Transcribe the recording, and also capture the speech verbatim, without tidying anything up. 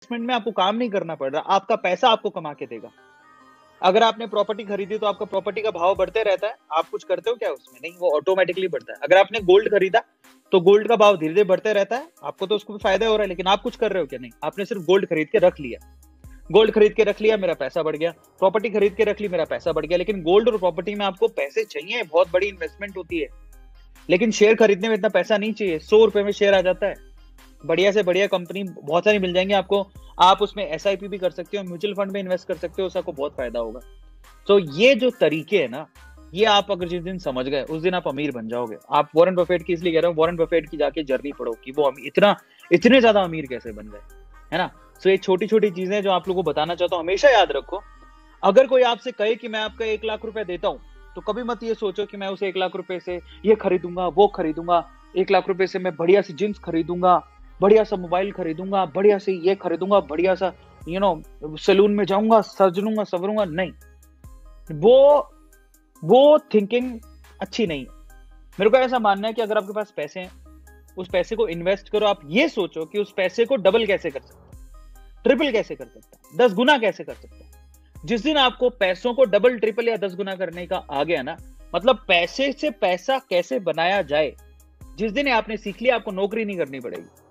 Investment में आपको काम नहीं करना पड़ रहा, आपका पैसा आपको कमा के देगा। अगर आपने प्रॉपर्टी खरीदी तो आपका प्रॉपर्टी का भाव बढ़ते रहता है, आप कुछ करते हो क्या उसमें? नहीं, वो ऑटोमेटिकली बढ़ता है। अगर आपने गोल्ड खरीदा तो गोल्ड का भाव धीरे धीरे बढ़ते रहता है, आपको तो उसको भी फायदा हो रहा है, लेकिन आप कुछ कर रहे हो क्या? नहीं, आपने सिर्फ गोल्ड खरीद के रख लिया। गोल्ड खरीद के रख लिया, मेरा पैसा बढ़ गया। प्रॉपर्टी खरीद के रख ली, मेरा पैसा बढ़ गया। लेकिन गोल्ड और प्रॉपर्टी में आपको पैसे चाहिए, बहुत बड़ी इन्वेस्टमेंट होती है। लेकिन शेयर खरीदने में इतना पैसा नहीं चाहिए, सौ रुपए में शेयर आ जाता है। बढ़िया से बढ़िया कंपनी बहुत सारी मिल जाएंगी आपको, आप उसमें एस आई पी भी कर सकते हो, म्यूचुअल फंड में इन्वेस्ट कर सकते हो, उसका आपको बहुत फायदा होगा। तो ये जो तरीके है ना, ये आप अगर जिस दिन समझ गए उस दिन आप अमीर बन जाओगे। आप वॉरेन बफेट की इसलिए कह रहे हो, वॉरेन बफेट की जाके जर्नी पढ़ो कि वो इतना इतने ज्यादा अमीर कैसे बन गए, है ना। सो ये छोटी छोटी चीजें जो आप लोगों को बताना चाहता हूँ, हमेशा याद रखो। अगर कोई आपसे कहे कि मैं आपका एक लाख रुपए देता हूँ, तो कभी मत ये सोचो कि मैं उसे एक लाख रुपए से ये खरीदूंगा वो खरीदूंगा, एक लाख रुपए से मैं बढ़िया सी जींस खरीदूंगा, बढ़िया सा मोबाइल खरीदूंगा, बढ़िया से ये खरीदूंगा, बढ़िया सा यू नो सैलून में जाऊंगा, सजूंगा सवरूंगा। नहीं, वो वो थिंकिंग अच्छी नहीं है। मेरे को ऐसा मानना है कि अगर आपके पास पैसे हैं, उस पैसे को इन्वेस्ट करो। आप ये सोचो कि उस पैसे को डबल कैसे कर सकते हैं, ट्रिपल कैसे कर सकते हैं, दस गुना कैसे कर सकते हैं। जिस दिन आपको पैसों को डबल ट्रिपल या दस गुना करने का आ गया ना, मतलब पैसे से पैसा कैसे बनाया जाए, जिस दिन आपने सीख लिया, आपको नौकरी नहीं करनी पड़ेगी।